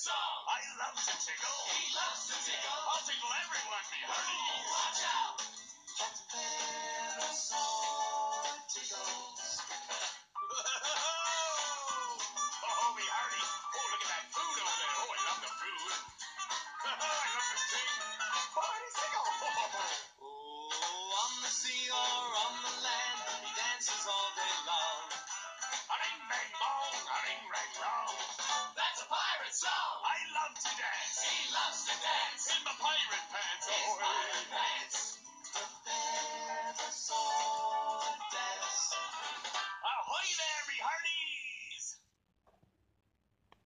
song. I love to tickle. He loves to tickle. I'll tickle everyone behind. Watch out.